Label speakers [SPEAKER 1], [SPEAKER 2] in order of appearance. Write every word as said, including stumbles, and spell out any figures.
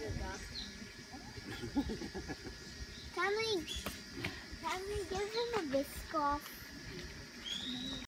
[SPEAKER 1] Can we, can we give him a biscuit?